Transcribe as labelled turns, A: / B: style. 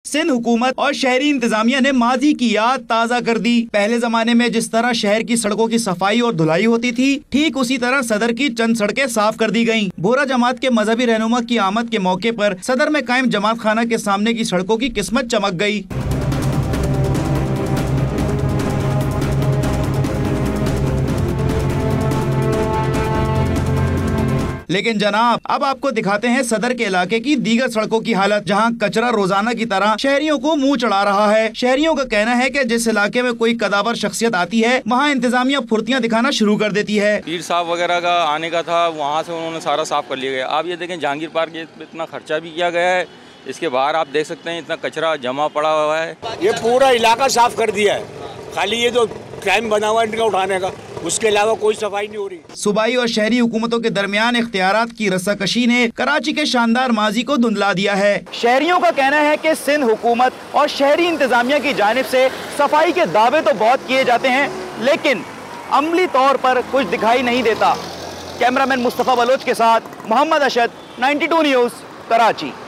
A: सिंध हुकूमत और शहरी इंतजामिया ने माजी की याद ताज़ा कर दी। पहले जमाने में जिस तरह शहर की सड़कों की सफाई और धुलाई होती थी, ठीक उसी तरह सदर की चंद सड़कें साफ कर दी गयी। बोहरा जमात के मजहबी रहनुमा की आमद के मौके पर सदर में कायम जमात खाना के सामने की सड़कों की किस्मत चमक गयी। लेकिन जनाब, अब आपको दिखाते हैं सदर के इलाके की दीगर सड़कों की हालत, जहां कचरा रोजाना की तरह शहरियों को मुंह चढ़ा रहा है। शहरियों का कहना है कि जिस इलाके में कोई कदावर शख्सियत आती है, वहां इंतजामिया फुर्तियां दिखाना शुरू कर देती है।
B: पीर साहब वगैरह का आने का था, वहाँ से उन्होंने सारा साफ कर लिया गया। आप ये देखें, जहांगीर पार्क इतना खर्चा भी किया गया है, इसके बाहर आप देख सकते हैं इतना कचरा जमा पड़ा हुआ है।
C: ये पूरा इलाका साफ कर दिया है, खाली ये जो टाइम बना हुआ है इनका उठाने का, उसके अलावा कोई सफाई नहीं हो रही। सूबाई
A: और शहरी हुकूमतों के दरमियान इख्तियारात की रस्साकशी ने कराची के शानदार माजी को धुंधला दिया है। शहरियों का कहना है कि सिंध हुकूमत और शहरी इंतजामिया की जानिब से सफाई के दावे तो बहुत किए जाते हैं, लेकिन अमली तौर पर कुछ दिखाई नहीं देता। कैमरामैन मुस्तफा बलोच के साथ मोहम्मद अशद, 92 न्यूज़, कराची।